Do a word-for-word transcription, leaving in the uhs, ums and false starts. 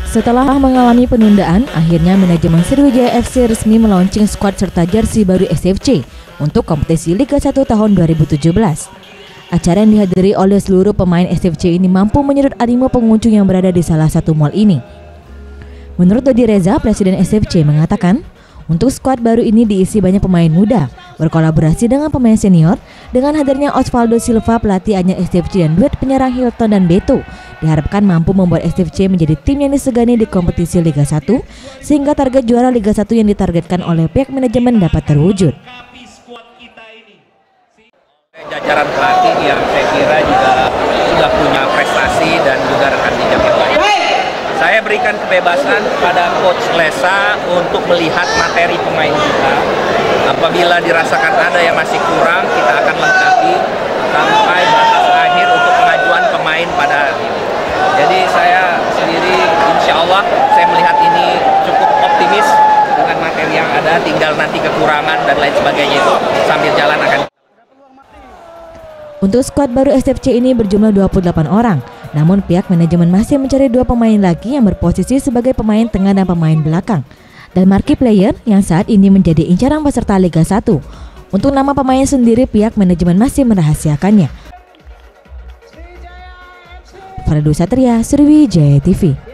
Setelah mengalami penundaan, akhirnya manajemen Sriwijaya F C resmi melaunching skuad serta jersey baru S F C untuk kompetisi Liga satu tahun dua ribu tujuh belas. Acara yang dihadiri oleh seluruh pemain S F C ini mampu menyedot animo pengunjung yang berada di salah satu mal ini. Menurut Dodi Reza, Presiden S F C mengatakan, untuk skuad baru ini diisi banyak pemain muda, berkolaborasi dengan pemain senior. Dengan hadirnya Osvaldo Silva, pelatih anyar S F C, dan duet penyerang Hilton dan Beto, diharapkan mampu membuat S F C menjadi tim yang disegani di kompetisi Liga satu, sehingga target juara Liga satu yang ditargetkan oleh pihak manajemen dapat terwujud. Jajaran pelatih yang saya kira juga sudah punya prestasi dan juga rekan jejak yang baik. Saya berikan kebebasan pada Coach Lesa untuk melihat materi pemain kita. Apabila dirasakan ada yang masih kurang, kita akan lengkapi sampai batas akhir untuk pengajuan pemain pada hari ini. Jadi saya sendiri, insya Allah, saya melihat ini cukup optimis dengan materi yang ada. Tinggal nanti kekurangan dan lain sebagainya itu sambil jalan akan. Untuk skuad baru S F C ini berjumlah dua puluh delapan orang. Namun pihak manajemen masih mencari dua pemain lagi yang berposisi sebagai pemain tengah dan pemain belakang, dan marquee player yang saat ini menjadi incaran peserta Liga satu. Untuk nama pemain sendiri pihak manajemen masih merahasiakannya. Fardu Satria, Sriwijaya T V.